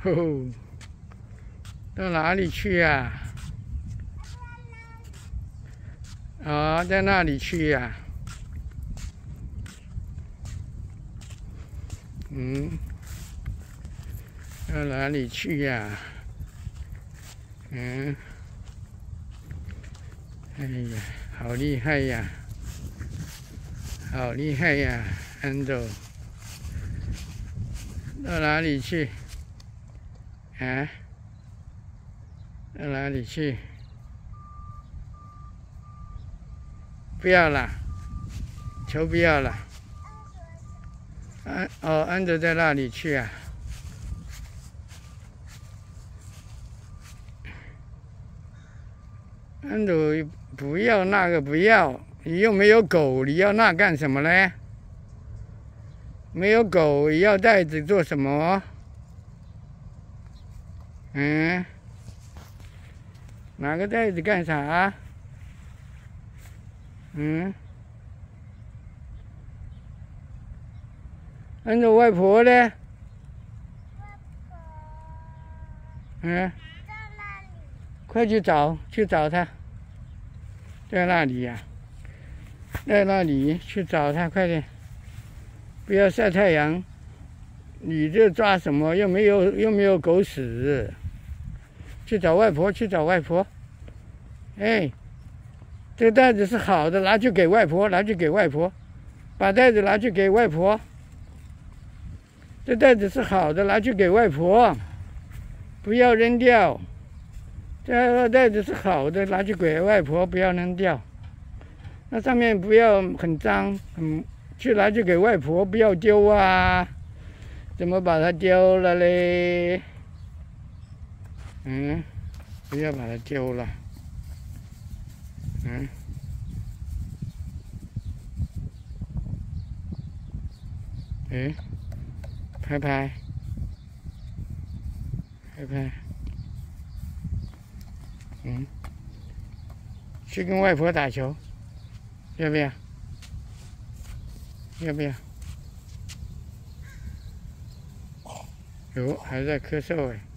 哦，到哪里去呀？啊，在那里去呀？到哪里去呀？哎呀，好厉害呀！好厉害呀，安豆！到哪里去？啊？到哪里去？不要了，球不要了。安德在那里去啊？安德不要那个，不要。你又没有狗，你要那干什么呢？没有狗，你要袋子做什么？拿个袋子干啥？安德外婆呢？快去找她，在那里呀，在那里去找她，快点！不要晒太阳。你这抓什么？又没有狗屎。去找外婆，去找外婆。哎，这个袋子是好的，拿去给外婆，拿去给外婆。把袋子拿去给外婆。这袋子是好的，拿去给外婆，不要扔掉。这个袋子是好的，拿去给外婆，不要扔掉。那上面不要很脏，去拿去给外婆，不要丢啊！怎么把它丢了嘞？不要把它丢了。拍拍，拍拍。去跟外婆打球，要不要？要不要？有，还在咳嗽哎。